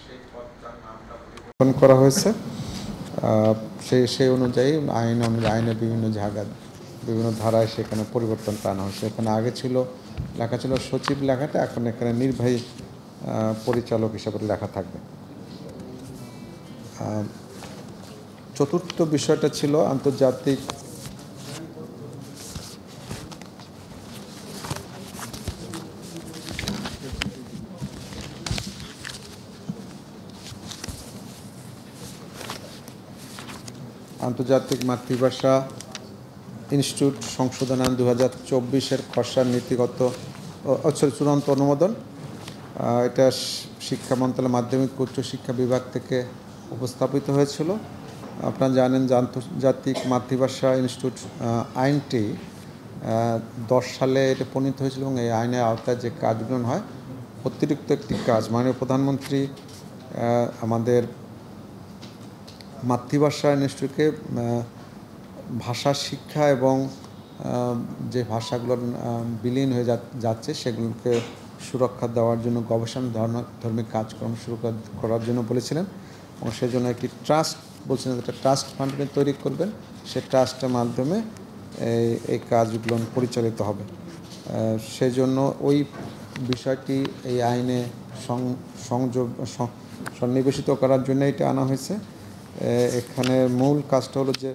পরিবর্তন করা হয়েছে। সেই অনুযায়ী আইনের বিভিন্ন বিভিন্ন ধারায় সেখানে পরিবর্তনটা আনা হয়েছে। এখানে আগে লেখা ছিল সচিব লেখাটা, এখন এখানে নির্বাহী পরিচালক হিসাবে লেখা থাকবে। চতুর্থ বিষয়টা ছিল আন্তর্জাতিক মাতৃভাষা ইনস্টিটিউট সংশোধনায়ন 2024-এর খসড়ার নীতিগত চূড়ান্ত অনুমোদন। এটা শিক্ষা মন্ত্রণালয় মাধ্যমিক উচ্চ শিক্ষা বিভাগ থেকে উপস্থাপিত হয়েছিল। আপনারা জানেন যে আন্তর্জাতিক মাতৃভাষা ইনস্টিটিউট আইনটি 10 সালে এটা প্রণীত হয়েছিল এবং এই আইনের আওতায় যে কাজগুলো হয়, অতিরিক্ত একটি কাজ মাননীয় প্রধানমন্ত্রী আমাদের মাতৃভাষা ইনস্টিটিউটকে ভাষা শিক্ষা এবং যে ভাষাগুলো বিলীন হয়ে যাচ্ছে সেগুলোকে সুরক্ষা দেওয়ার জন্য গবেষণা ধর্মিক কাজকর্ম শুরু করার জন্য বলেছিলেন এবং সেজন্য একটি ট্রাস্ট বলছিলেন, একটা ট্রাস্ট ফান্ড তৈরি করবেন। সেই ট্রাস্টের মাধ্যমে এই কাজগুলো পরিচালিত হবে। সেজন্য ওই বিষয়টি এই আইনে সন্নিবেশিত করার জন্য এটা আনা হয়েছে। এখানে মূল কাজটা হলো যে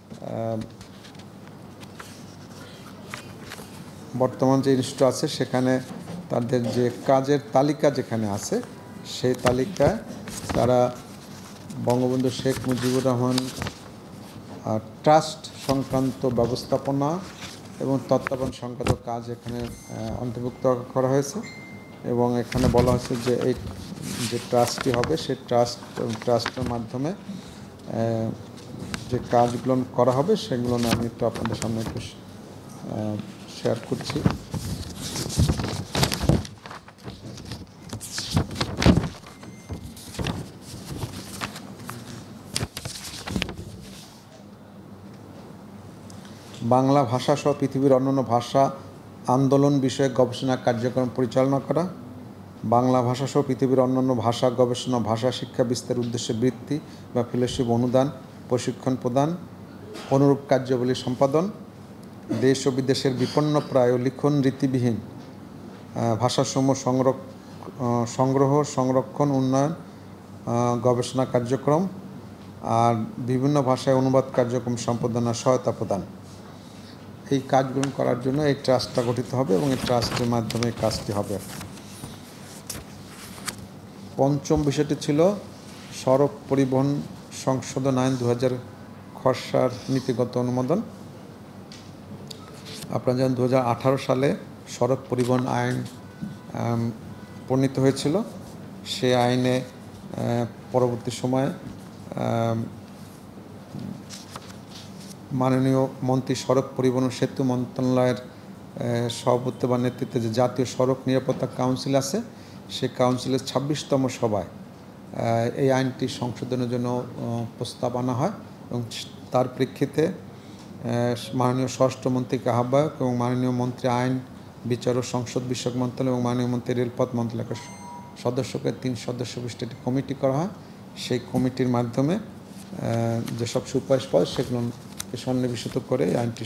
বর্তমান যে ইনস্টিটিউট আছে সেখানে তাদের যে কাজের তালিকা যেখানে আছে সেই তালিকায় তারা বঙ্গবন্ধু শেখ মুজিবুর রহমান ট্রাস্ট সংক্রান্ত ব্যবস্থাপনা এবং তত্ত্বাবধান সংক্রান্ত কাজ এখানে অন্তর্ভুক্ত করা হয়েছে এবং এখানে বলা হয়েছে যে এই যে ট্রাস্টটি হবে সেই ট্রাস্টের মাধ্যমে যে কাজগুলো করা হবে সেগুলো আমি একটু আপনাদের সামনে একটু শেয়ার করছি। বাংলা ভাষা সহ পৃথিবীর অন্যান্য ভাষা আন্দোলন বিষয়ে গবেষণা কার্যক্রম পরিচালনা করা, বাংলা ভাষা সহ পৃথিবীর অন্যান্য ভাষা গবেষণা ভাষা শিক্ষা বিস্তারের উদ্দেশ্যে বৃত্তি বা ফেলোশিপ অনুদান প্রশিক্ষণ প্রদান, অনুরূপ কার্যাবলী সম্পাদন, দেশ ও বিদেশের বিপন্নপ্রায় ও লিখন রীতিবিহীন ভাষাসমূহ সংগ্রহ সংরক্ষণ উন্নয়ন গবেষণা কার্যক্রম আর বিভিন্ন ভাষায় অনুবাদ কার্যক্রম সম্পাদনার সহায়তা প্রদান। এই কাজগুলো করার জন্য এই ট্রাস্টটা গঠিত হবে এবং এই ট্রাস্টের মাধ্যমে এই কাজটি হবে। পঞ্চম বিষয়টি ছিল সড়ক পরিবহন সংশোধন আইন 2000 খসড়ার নীতিগত অনুমোদন। আপনারা জানেন 2018 সালে সড়ক পরিবহন আইন প্রণীত হয়েছিল। সে আইনে পরবর্তী সময়ে মাননীয় মন্ত্রী সড়ক পরিবহন ও সেতু মন্ত্রণালয়ের সভাপতি বা নেতৃত্বে যে জাতীয় সড়ক নিরাপত্তা কাউন্সিল আছে সেই কাউন্সিলের 26তম সভায় এই আইনটি সংশোধনের জন্য প্রস্তাব আনা হয় এবং তার প্রেক্ষিতে মাননীয় স্বরাষ্ট্রমন্ত্রীকে আহ্বায়ক এবং মাননীয় মন্ত্রী আইন বিচার ও সংসদ বিষয়ক মন্ত্রণালয় এবং মাননীয় মন্ত্রী রেলপথ মন্ত্রণালয়ের সদস্যকে 3 সদস্য বিশিষ্ট একটি কমিটি করা হয়। সেই কমিটির মাধ্যমে যেসব সুপারিশ পাওয়া সেগুলোকে সন্নিবেশিত করে আইনটি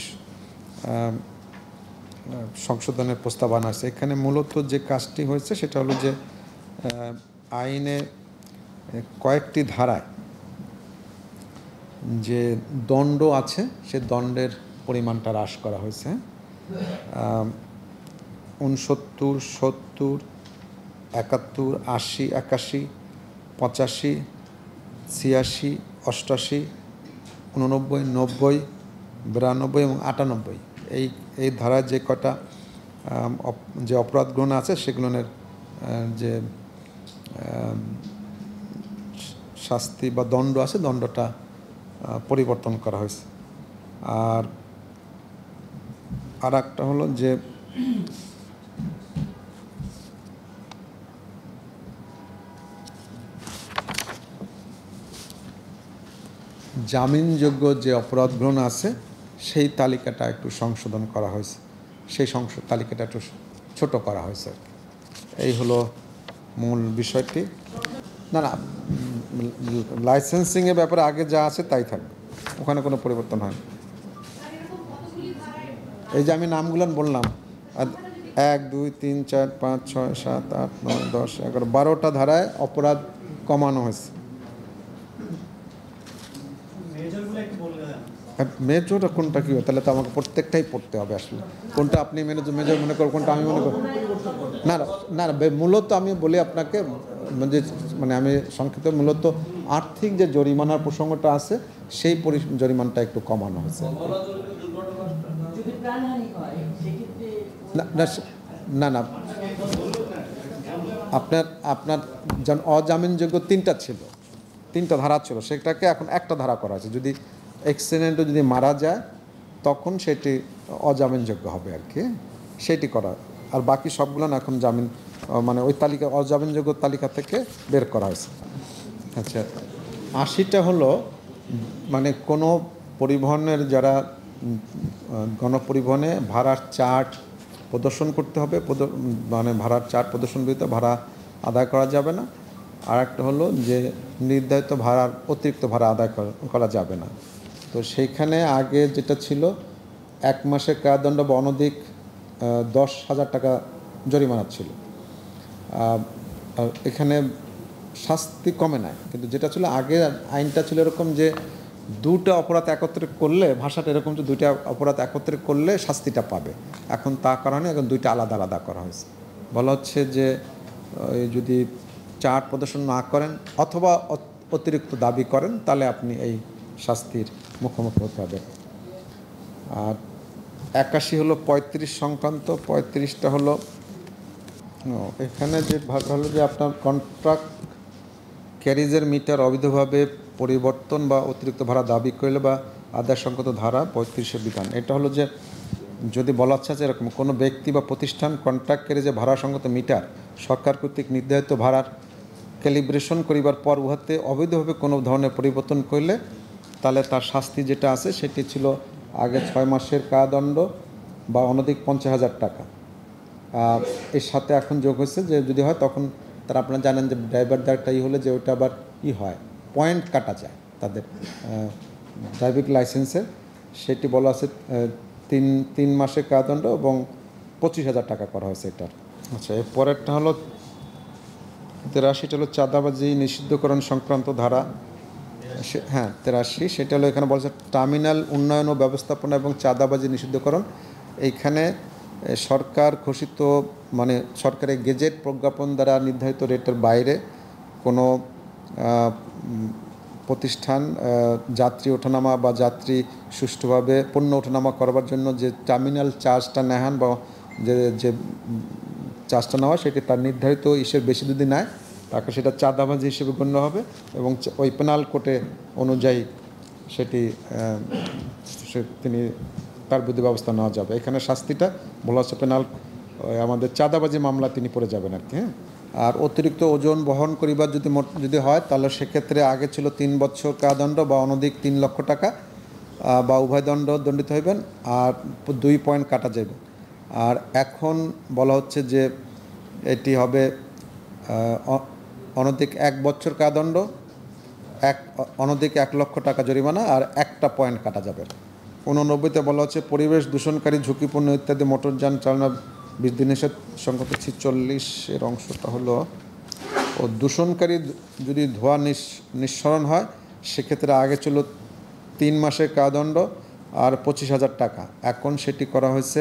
সংশোধনের প্রস্তাব আনা হয়েছে। এখানে মূলত যে কাজটি হয়েছে সেটা হলো যে আইনে কয়েকটি ধারায় যে দণ্ড আছে সে দণ্ডের পরিমাণটা হ্রাস করা হয়েছে। 69, 70, 71, 80, 81, 85, 86, 88, 89, 90, 92 এবং 98 এই ধারায় যে কটা যে অপরাধগুলো আছে সেগুলোর যে শাস্তি বা দণ্ড আছে দণ্ডটা পরিবর্তন করা হয়েছে। আর একটা হলো যে জামিনযোগ্য যে অপরাধগুলো আছে সেই তালিকাটা একটু সংশোধন করা হয়েছে, সেই তালিকাটা একটু ছোট করা হয়েছে। এই হলো মূল বিষয়টি। না না, লাইসেন্সিংয়ের ব্যাপারে আগে যা আছে তাই থাকবে, ওখানে কোনো পরিবর্তন হয় না। এই যে আমি নামগুলো বললাম, 1, 2, 3, 4, 5, 6, 7, 8, 9, 10, 11, 12টা ধারায় অপরাধ কমানো হয়েছে। মেজর কোনটা কী হয়, তাহলে তো আমাকে প্রত্যেকটাই পড়তে হবে আসলে। কোনটা আপনি মেজর মনে করো, কোনটা আমি মনে করি। না না না, মূলত আমি বলি আপনাকে, মানে আমি সংক্ষিপ্ত, মূলত আর্থিক যে জরিমানার প্রসঙ্গটা আছে সেই জরিমানাটা একটু কমানো হয়েছে। না না, আপনার যেমন অজামিনযোগ্য 3টা ছিল, 3টা ধারা ছিল, সেটাকে এখন একটা ধারা করা হয়েছে। যদি অ্যাক্সিডেন্টে যদি মারা যায় তখন সেটি অজামিনযোগ্য হবে আর কি, সেটি করা। আর বাকি সবগুলো না এখন জামিন, মানে ওই তালিকা, অজামিনযোগ্য তালিকা থেকে বের করা হয়েছে। আচ্ছা, 80টা হলো মানে কোনো পরিবহনের যারা গণপরিবহনে ভাড়ার চার্ট প্রদর্শন করতে হবে, মানে ভাড়ার চার্ট প্রদর্শন ব্যতীত ভাড়া আদায় করা যাবে না। আর একটা হলো যে নির্ধারিত ভাড়ার অতিরিক্ত ভাড়া আদায় করা যাবে না। তো সেইখানে আগে যেটা ছিল 1 মাসের কারাদণ্ড বা অনধিক 10,000 টাকা জরিমানা ছিল। এখানে শাস্তি কমে নাই, কিন্তু যেটা ছিল আগে আইনটা ছিল এরকম যে 2টা অপরাধ একত্রে করলে, ভাষাটা এরকম যে 2টা অপরাধ একত্রে করলে শাস্তিটা পাবে। এখন তা কারণে এখন 2টা আলাদা আলাদা করা হয়েছে। বলা হচ্ছে যে যদি চার্ট প্রদর্শন না করেন অথবা অতিরিক্ত দাবি করেন তাহলে আপনি এই শাস্তির মুখোমুখি হতে হবে। আর 81 হলো 35 সংক্রান্ত। 35টা হলো এখানে যে ভাগ হলো যে আপনার কন্ট্রাক্ট ক্যারিজের মিটার অবৈধভাবে পরিবর্তন বা অতিরিক্ত ভাড়া দাবি করলে বা আদায় সংক্রান্ত ধারা 35-এর বিধান। এটা হলো যে যদি বলা হচ্ছে যে এরকম কোনো ব্যক্তি বা প্রতিষ্ঠান কন্ট্রাক্ট ক্যারিজে ভাড়া সংক্রান্ত মিটার সরকার কর্তৃক নির্ধারিত ভাড়ার ক্যালিব্রেশন করিবার পর উহাতে অবৈধভাবে কোনো ধরনের পরিবর্তন করলে তাহলে তার শাস্তি যেটা আছে সেটি ছিল আগে 6 মাসের কারাদণ্ড বা অনধিক 50,000 টাকা। এর সাথে এখন যোগ হয়েছে যে যদি হয় তখন তারা, আপনারা জানেন যে ড্রাইভারদের একটা হলে যে ওইটা আবার হয়, পয়েন্ট কাটা যায় তাদের ড্রাইভিং লাইসেন্সের, সেটি বলা আছে 3 মাসের কারাদণ্ড এবং 25,000 টাকা করা হয়েছে এটার। আচ্ছা, এর পরেরটা হলো 83টা হলো চাঁদাবাজি নিষিদ্ধকরণ সংক্রান্ত ধারা। হ্যাঁ 83, সেটা হলো এখানে বলছে টার্মিনাল উন্নয়ন ও ব্যবস্থাপনা এবং চাঁদাবাজি নিষিদ্ধকরণ। এইখানে সরকার ঘোষিত, মানে সরকারের গেজেট প্রজ্ঞাপন দ্বারা নির্ধারিত রেটের বাইরে কোনো প্রতিষ্ঠান যাত্রী ওঠানামা বা যাত্রী সুষ্ঠুভাবে পণ্য ওঠানামা করবার জন্য যে টার্মিনাল চার্জটা নেহান বা যে চার্জটা নেওয়া, সেটি তার নির্ধারিত ইসের বেশি যদি নেয় তাকে সেটা চাঁদাবাজি হিসেবে গণ্য হবে এবং ওই পেনাল কোডে অনুযায়ী সেটি তিনি তার বিরুদ্ধে ব্যবস্থা নেওয়া যাবে। এখানে শাস্তিটা বলা হচ্ছে পেনাল, আমাদের চাঁদাবাজি মামলা তিনি পড়ে যাবেন আর কি। আর অতিরিক্ত ওজন বহন করিবার যদি হয় তাহলে সেক্ষেত্রে আগে ছিল 3 বছর কারাদণ্ড বা অনধিক 3 লক্ষ টাকা বা উভয় দণ্ডিত হইবেন আর 2 পয়েন্ট কাটা যাবে। আর এখন বলা হচ্ছে যে এটি হবে অনধিক 1 বছর কারাদণ্ড, অনধিক 1 লক্ষ টাকা জরিমানা আর 1টা পয়েন্ট কাটা যাবে। 89তে বলা হচ্ছে পরিবেশ দূষণকারী ঝুঁকিপূর্ণ ইত্যাদি মোটরযান চালনা বিধিনিষেধ সংক্রান্ত 46-এর অংশটা হলো ও দূষণকারী যদি ধোঁয়া নিঃসরণ হয় সেক্ষেত্রে আগে ছিল 3 মাসের কারাদণ্ড আর 25,000 টাকা, এখন সেটি করা হয়েছে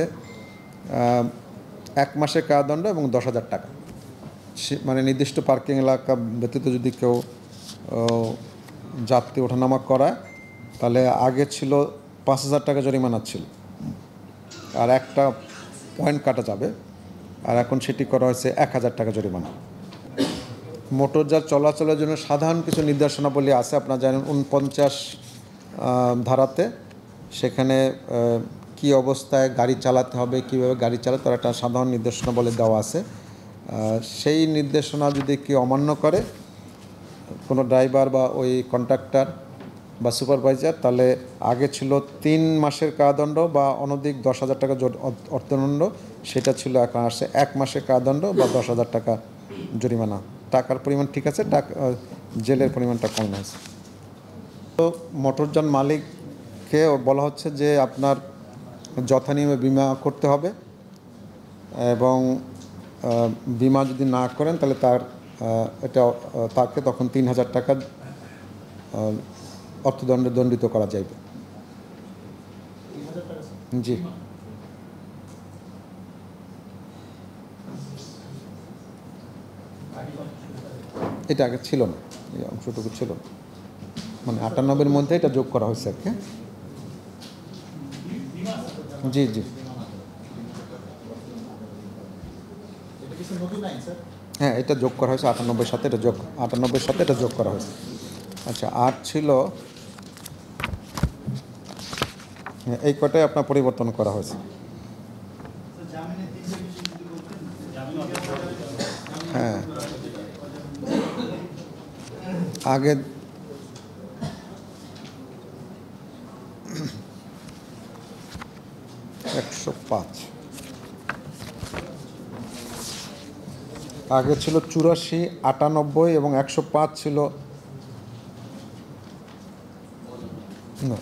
1 মাসের কারাদণ্ড এবং 10,000 টাকা। মানে নির্দিষ্ট পার্কিং এলাকা ব্যতীত যদি কেউ যাত্রী ওঠানামা করায় তাহলে আগে ছিল 5,000 টাকা জরিমানা ছিল আর 1টা পয়েন্ট কাটা যাবে, আর এখন সেটি করা হয়েছে 1,000 টাকা জরিমানা। মোটরযান চলাচলের জন্য সাধারণ কিছু নির্দেশনাবলী আছে, আপনারা জানেন 49 ধারাতে, সেখানে কি অবস্থায় গাড়ি চালাতে হবে, কীভাবে গাড়ি চালাতে, তার একটা সাধারণ নির্দেশনাবলী দেওয়া আছে। সেই নির্দেশনা যদি কেউ অমান্য করে কোনো ড্রাইভার বা ওই কন্ট্রাক্টর বা সুপারভাইজার, তাহলে আগে ছিল 3 মাসের কারাদণ্ড বা অনধিক 10,000 টাকা অর্থদণ্ড, সেটা ছিল এখন আসছে 1 মাসের কারাদণ্ড বা 10,000 টাকা জরিমানা। টাকার পরিমাণ ঠিক আছে, জেলের পরিমাণটা কম আছে। তো মোটরযান মালিককে বলা হচ্ছে যে আপনার যথানিয়মে বিমা করতে হবে, এবং বিমা যদি না করেন তাহলে তাকে তখন ৩,০০০ টাকা অর্থদণ্ডে দণ্ডিত করা যাবে। জি, এটা আগে ছিল না, এই অংশটুকু ছিল না, মানে ৯৮-এর মধ্যে এটা যোগ করা হয়েছে আর কি। জি জি, হ্যাঁ, এটা যোগ করা হয়েছে ৯৮-এর সাথে, এটা যোগ ৯৮-এর সাথে এটা যোগ করা হয়েছে। আচ্ছা, আর ছিল এই কটাই আপনার পরিবর্তন করা হয়েছে। হ্যাঁ, আগে আগে ছিল ৮৪, ৯৮ এবং ১০৫ ছিল না,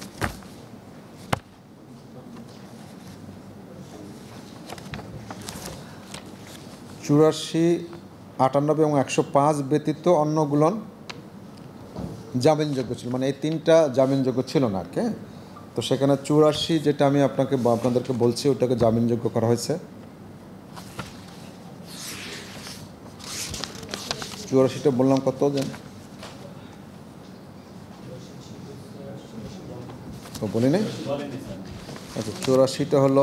৮৪, ৯৮ এবং ১০৫ ব্যতীত অন্যগুলো জামিনযোগ্য ছিল, মানে এই তিনটা জামিনযোগ্য ছিল না আর কি। তো সেখানে ৮৪ যেটা আমি আপনাদেরকে বলছি ওটাকে জামিনযোগ্য করা হয়েছে। ৮৪টা বললাম কত যেন বলি নাই। আচ্ছা, ৮৪টা হলো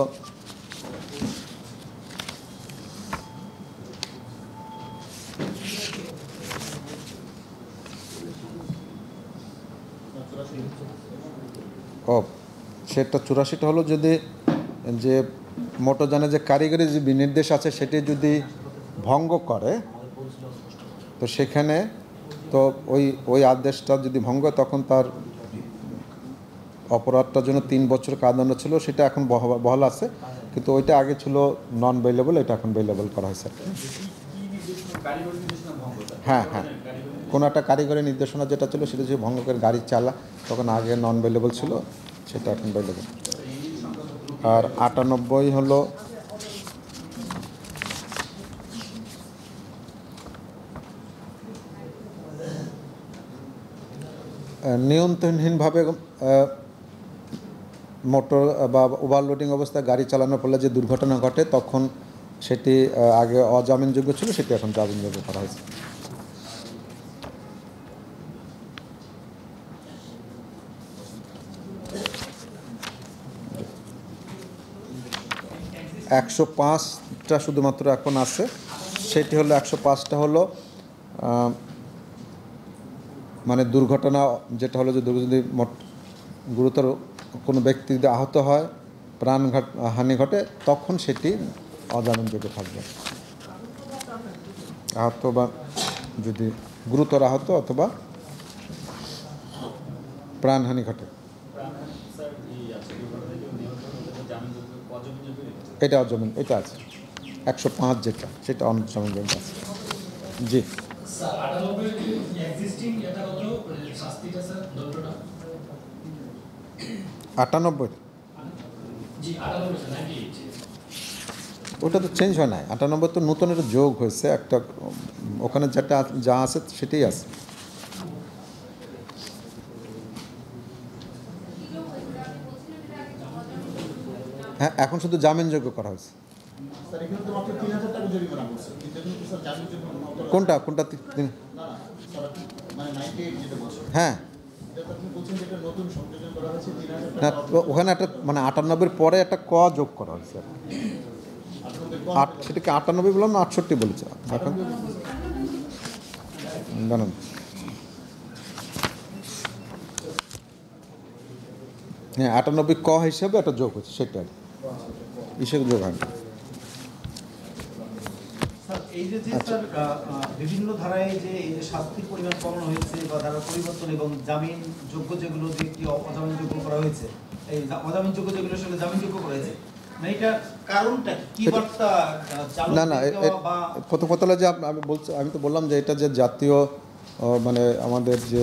সেটা ৮৪টা হলো যদি যে মোটরযানের যে কারিগরি যে বিনির্দেশ আছে সেটি যদি ভঙ্গ করে, তো সেখানে তো ওই আদেশটা যদি ভঙ্গ, তখন তার অপরাধটার জন্য ৩ বছর কারাদণ্ড ছিল, সেটা এখন বহাল আছে, কিন্তু ওইটা আগে ছিল নন বেলেবল, এটা এখন বেলেবল করা হয়েছে। হ্যাঁ হ্যাঁ, কোনো একটা কারিগরি নির্দেশনা যেটা ছিল সেটা যদি ভঙ্গ করে গাড়ি চালা, তখন আগে নন বেলেবল ছিল, সেটা এখন বেলেবল। আর ৯৮ হলো নিয়ন্ত্রণহীনভাবে মোটর বা ওভারলোডিং অবস্থায় গাড়ি চালানোর ফলে যে দুর্ঘটনা ঘটে, তখন সেটি আগে অজামিনযোগ্য ছিল, সেটি এখন জামিনযোগ্য করা হয়েছে। ১০৫টা শুধুমাত্র এখন আছে, সেটি হলো ১০৫টা হলো মানে দুর্ঘটনা যেটা হলো যে যদি গুরুতর কোনো ব্যক্তি যদি আহত হয়, হানি ঘটে, তখন সেটি অজামিনযোগ্য থাকবে। আহত বা যদি গুরুতর আহত অথবা প্রাণহানি ঘটে, এটা অজামিন, এটা আছে ১০৫ যেটা, সেটা অজামিনযোগ্য আছে। জি, ৯৮ ওটা তো চেঞ্জ হয় না, ৯৮ তো নতুন একটা যোগ হয়েছে একটা, ওখানে যেটা যা আছে সেটাই আছে। হ্যাঁ, এখন শুধু জামিনযোগ্য করা হয়েছে। কোনটা হ্যাঁ, না, ওখানে একটা মানে ৯৮-এর পরে একটা ক যোগ করা হয়েছে, সেটাকে ৯৮ বললাম না ৬৮ বলেছে এখন জানেন। হ্যাঁ, ৯৮ ক হিসেবে একটা যোগ হচ্ছে, সেটা হিসেবে যোগ হয় না। এই যে বিভিন্ন ধারায় যে এই যে শাস্তির পরিমাণ কমানো হয়েছে বা ধারা পরিবর্তন এবং জামিনযোগ্য যেগুলো যে অজামিনযোগ্য করা হয়েছে, এই অজামিনযোগ্য যেগুলো সেগুলো জামিনযোগ্য করা হয়েছে, মানে এটা কারণটা কি বার্তা চালক না না বা প্রথম কথা হলো যে আমি তো বললাম যে এটা যে জাতীয় মানে আমাদের যে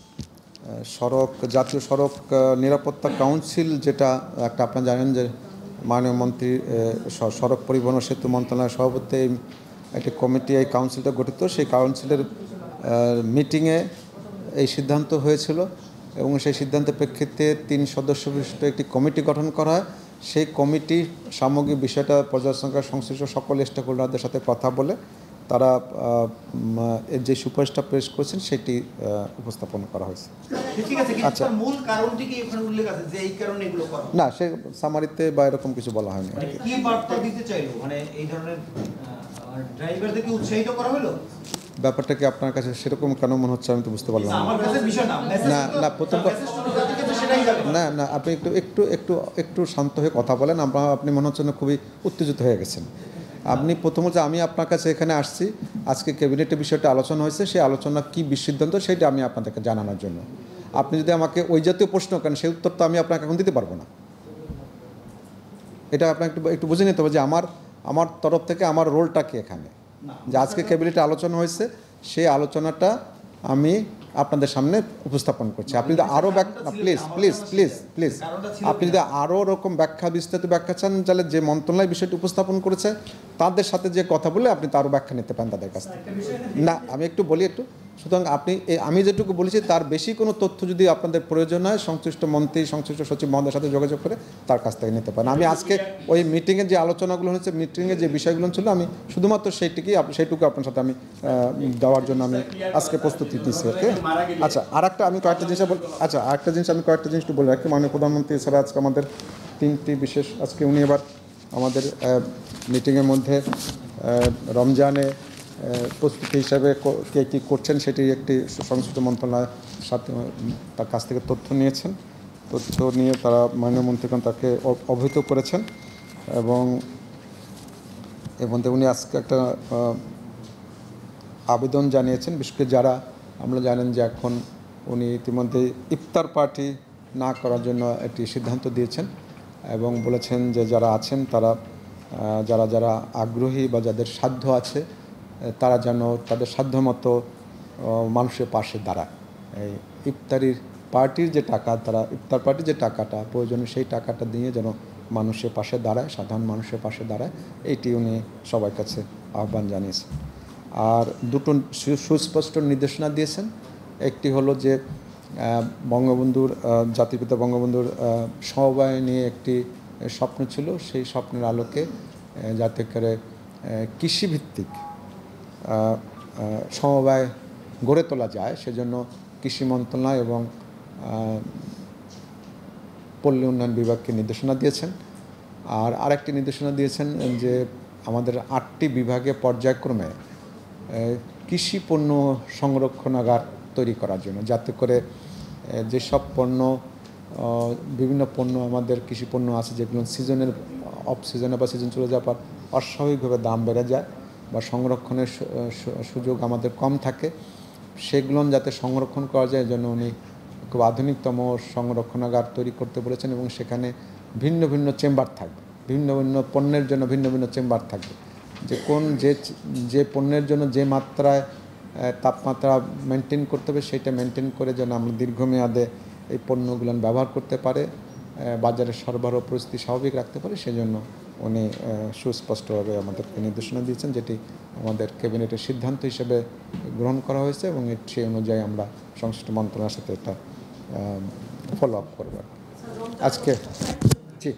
জাতীয় সড়ক নিরাপত্তা কাউন্সিল, যেটা একটা আপনারা জানেন যে মাননীয় মন্ত্রী সড়ক পরিবহন ও সেতু মন্ত্রণালয়ের সভাপতি একটি কমিটি, এই কাউন্সিলটা গঠিত। সেই কাউন্সিলের মিটিংয়ে এই সিদ্ধান্ত হয়েছিল এবং সেই সিদ্ধান্তের প্রেক্ষিতে 3 সদস্য বিশিষ্ট একটি কমিটি গঠন করা হয়। সেই কমিটি সামগ্রিক বিষয়টা পর্যালোচনা সংশ্লিষ্ট সকল স্টেক হোল্ডারদের সাথে কথা বলে তারা যে সুপারিশটা পেশ করেছেন সেটি উপস্থাপন করা হয়েছে। ঠিক আছে, কিন্তু মূল কারণটি কি এখানে উল্লেখ আছে যে এই কারণে এগুলো করা? না, সে সামারিতে বা এরকম কিছু বলা হয়নি। কি বার্তা দিতে চাইলো, মানে এই ধরনের ড্রাইভারদেরকে উৎসাহিত করা হলো? ব্যাপারটা কি আপনার কাছে সেরকম কেন মনে হচ্ছে আমি তো বুঝতে পারলাম আমার কাছে বিষয় না। না প্রথম না না আপনি একটু শান্ত হয়ে কথা বলেন। আপনি মনে হচ্ছে না খুবই উত্তেজিত হয়ে গেছেন। আপনি প্রথমত আমি আপনার কাছে এখানে আসছি, আজকে ক্যাবিনেটে বিষয়টা আলোচনা হয়েছে, সেই আলোচনা কী সিদ্ধান্ত সেটা আমি আপনাদেরকে জানানোর জন্য। আপনি যদি আমাকে ওই জাতীয় প্রশ্ন করেন সেই উত্তর তো আমি আপনাকে এখন দিতে পারবো না। এটা আপনাকে একটু বুঝে নিতে হবে যে আমার তরফ থেকে আমার রোলটা কি এখানে, যে আজকে ক্যাবিনেটে আলোচনা হয়েছে সেই আলোচনাটা আমি আপনাদের সামনে উপস্থাপন করছি। আপনি যদি আরও প্লিজ আপনি যদি আরও ওরকম বিস্তারিত ব্যাখ্যা চান, তাহলে যে মন্ত্রণালয় বিষয়টি উপস্থাপন করেছে তাদের সাথে যে কথা বলে আপনি তারও ব্যাখ্যা নিতে পারেন তাদের কাছ থেকে। না আমি একটু বলি সুতরাং আমি যেটুকু বলেছি তার বেশি কোনো তথ্য যদি আপনাদের প্রয়োজন হয় সংশ্লিষ্ট মন্ত্রী সংশ্লিষ্ট সচিব মহোদয়ের সাথে যোগাযোগ করে তার কাছ থেকে নিতে পারেন। আমি আজকে ওই মিটিংয়ে যে আলোচনাগুলো হয়েছে, মিটিংয়ে যে বিষয়গুলো ছিল, আমি শুধুমাত্র সেইটুকু আপনার সাথে আমি দেওয়ার জন্য আমি আজকে প্রস্তুতি দিচ্ছি। ওকে, আচ্ছা আরেকটা আমি কয়েকটা জিনিস একটু বলে রাখি। মাননীয় প্রধানমন্ত্রী এছাড়া আজকে আমাদের 3টি বিশেষ, আজকে উনি এবার আমাদের মিটিংয়ের মধ্যে রমজানে প্রস্তুতি হিসাবে কে কী করছেন সেটি একটি সংশ্লিষ্ট মন্ত্রণালয়ের সাথে তার কাছ থেকে তথ্য নিয়েছেন। তথ্য নিয়ে তারা মাননীয় মন্ত্রীগণ তাকে অবহিত করেছেন এবং এর মধ্যে উনি আজকে একটা আবেদন জানিয়েছেন, বিশেষ করে যারা আমরা জানেন যে এখন উনি ইতিমধ্যে ইফতার পার্টি না করার জন্য একটি সিদ্ধান্ত দিয়েছেন এবং বলেছেন যে যারা আছেন তারা যারা আগ্রহী বা যাদের সাধ্য আছে তারা যেন তাদের সাধ্যমতো মানুষের পাশে দাঁড়ায়। এই ইফতার পার্টির যে টাকাটা প্রয়োজনে সেই টাকাটা দিয়ে যেন মানুষের পাশে দাঁড়ায়, সাধারণ মানুষের পাশে দাঁড়ায়, এইটি উনি সবার কাছে আহ্বান জানিয়েছেন। আর দুটো সুস্পষ্ট নির্দেশনা দিয়েছেন। একটি হলো যে জাতিপিতা বঙ্গবন্ধুর সমবায় নিয়ে একটি স্বপ্ন ছিল, সেই স্বপ্নের আলোকে যাতে করে কৃষিভিত্তিক সমবায় গড়ে তোলা যায় সেজন্য কৃষি মন্ত্রণালয় এবং পল্লী উন্নয়ন বিভাগকে নির্দেশনা দিয়েছেন। আর আরেকটি নির্দেশনা দিয়েছেন যে আমাদের 8টি বিভাগে পর্যায়ক্রমে কৃষি পণ্য সংরক্ষণাগার তৈরি করার জন্য, যাতে করে যেসব বিভিন্ন পণ্য আমাদের কৃষি পণ্য আছে যেগুলো অফ সিজনে বা সিজন চলে যাওয়ার পর অস্বাভাবিকভাবে দাম বেড়ে যায় বা সংরক্ষণের সুযোগ আমাদের কম থাকে, সেগুলো যাতে সংরক্ষণ করা যায় এজন্য উনি খুব আধুনিকতম সংরক্ষণাগার তৈরি করতে বলেছেন এবং সেখানে ভিন্ন ভিন্ন চেম্বার থাকবে, ভিন্ন ভিন্ন পণ্যের জন্য ভিন্ন ভিন্ন চেম্বার থাকবে, যে পণ্যের জন্য যে মাত্রায় তাপমাত্রা মেনটেন করতে হবে সেটা মেনটেন করে যেন আমরা দীর্ঘমেয়াদে এই পণ্যগুলো ব্যবহার করতে পারে, বাজারে সরবরাহ পরিস্থিতি স্বাভাবিক রাখতে পারে, সেজন্য উনি সুস্পষ্টভাবে আমাদেরকে নির্দেশনা দিয়েছেন, যেটি আমাদের ক্যাবিনেটের সিদ্ধান্ত হিসেবে গ্রহণ করা হয়েছে এবং সেই অনুযায়ী আমরা সংশ্লিষ্ট মন্ত্রণালয়ের সাথে এটা ফলো আপ করব। আজকে জি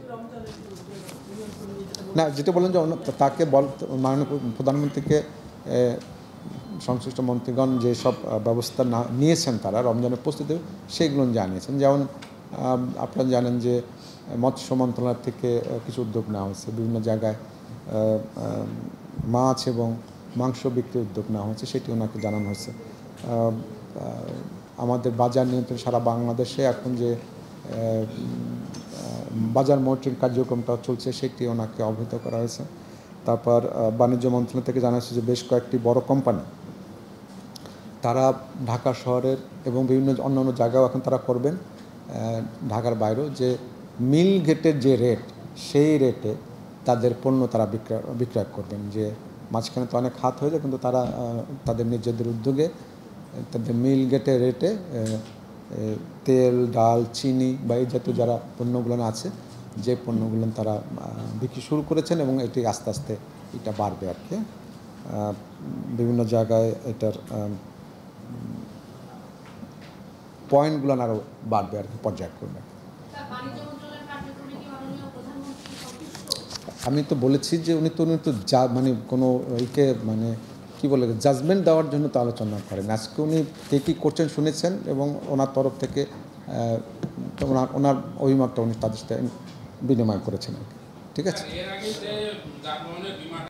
না, যেটা বললেন যে তাকে মাননীয় প্রধানমন্ত্রীকে সংশ্লিষ্ট মন্ত্রীগণ যেসব ব্যবস্থা নিয়েছেন তারা রমজানের প্রস্তুতি সেইগুলো জানিয়েছেন। যেমন আপনারা জানেন যে মৎস্য মন্ত্রণালয় থেকে কিছু উদ্যোগ নেওয়া হয়েছে, বিভিন্ন জায়গায় মাছ এবং মাংস বিক্রির উদ্যোগ নেওয়া হয়েছে, সেটি ওনাকে জানানো হয়েছে। আমাদের বাজার নিয়ন্ত্রণ সারা বাংলাদেশে এখন যে বাজার মনিটরিং কার্যক্রমটা চলছে সেটি ওনাকে অবহিত করা হয়েছে। তারপর বাণিজ্য মন্ত্রণালয় থেকে জানা হয়েছে যে বেশ কয়েকটি বড় কোম্পানি তারা ঢাকা শহরের এবং বিভিন্ন অন্যান্য জায়গাও এখন তারা করবেন, ঢাকার বাইরেও, যে মিল গেটের যে রেট সেই রেটে তাদের পণ্য তারা বিক্রয় করবেন। যে মাঝখানে তো অনেক হাত হয়ে যায়, কিন্তু তারা তাদের নিজেদের উদ্যোগে তাদের মিল গেটে রেটে তেল, ডাল, চিনি বা এই জাতীয় যারা পণ্যগুলো আছে, যে পণ্যগুলো তারা বিক্রি শুরু করেছেন, এবং এটি আস্তে আস্তে এটা বাড়বে আর কি। বিভিন্ন জায়গায় এটার পয়েন্টগুলো আরও বাড়বে আর কি, পর্যায়ক্রমে। আমি তো বলেছি যে উনি তো যা মানে কোনো একে মানে কী বলে জাজমেন্ট দেওয়ার জন্য তো আলোচনা করেন। আজকে উনি কে কী করছেন শুনেছেন, এবং ওনার তরফ থেকে ওনার অভিমতটা উনি তাদের সাথে বিনিময় করেছেন আর কি। ঠিক আছে।